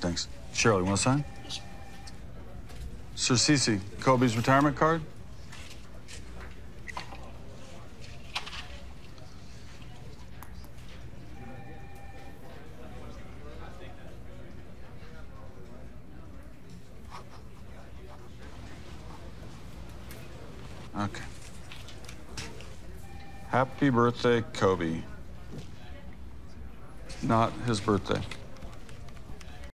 thanks. Cheryl, you want to sign? Sir Cece, Kobe's retirement card? Okay. Happy birthday, Kobe. Not his birthday.